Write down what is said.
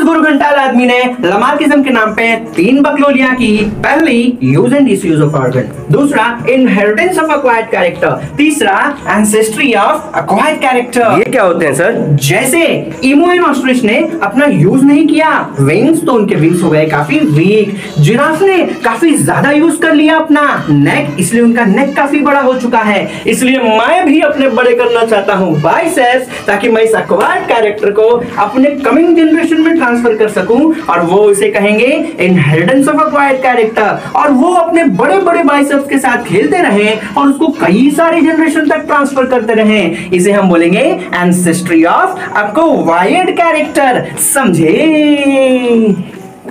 गुरु घंटाल आदमी ने लमार्किज्म के नाम पे 3 बकलोलियां की। पहली, use and disuse of organ. दूसरा, इनहेरिटेंस ऑफ एक्वायर्ड कैरेक्टर। तीसरा, एंसेस्ट्री ऑफ एक्वायर्ड कैरेक्टर। ये क्या होते हैं सर? जैसे इमू एंड ऑस्ट्रिच ने अपना यूज नहीं किया, विंग्स तो उनके विंग्स हो गए काफी वीक। जिराफ ने काफी ज्यादा यूज कर लिया अपना नेक, इसलिए उनका नेक काफी बड़ा हो चुका है। इसलिए मैं भी अपने बड़े करना चाहता हूं बाइसेप्स, ताकि मैं इस एक्वायर्ड कैरेक्टर को अपने कमिंग जनरेशन में ट्रांसफर कर सकूं, और वो इसे कहेंगे इनहेरिटेंस ऑफ एक्वायर्ड कैरेक्टर। और वो अपने बड़े बड़े बाइसेप्स के साथ खेलते रहे और उसको कई सारे जनरेशन तक ट्रांसफर करते रहे। इसे हम बोलेंगे एंसेस्ट्री ऑफ एक्वायर्ड कैरेक्टर। समझे?